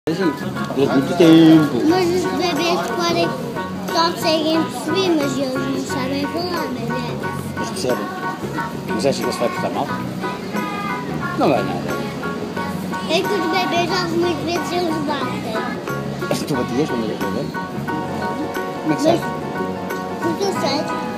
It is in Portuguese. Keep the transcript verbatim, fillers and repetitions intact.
Durante muito tempo. Mas os bebês podem, conseguem perceber, mas eles não sabem falar, mas é. Eles percebem. Mas acha que ele se vai portar mal? Não vai nada. É que os bebês, algumas vezes, eles batem. Tu batias quando eras bebê? Como é que Mas, sabes? porque eu sei.